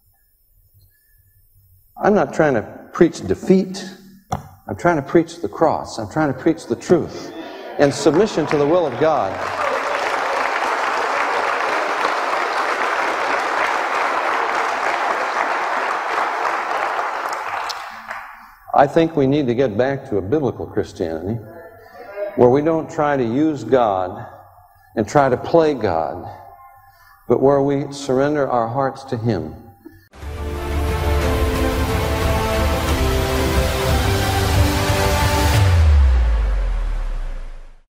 I'm not trying to preach defeat. I'm trying to preach the cross. I'm trying to preach the truth and submission to the will of God. I think we need to get back to a biblical Christianity where we don't try to use God and try to play God, but where we surrender our hearts to Him.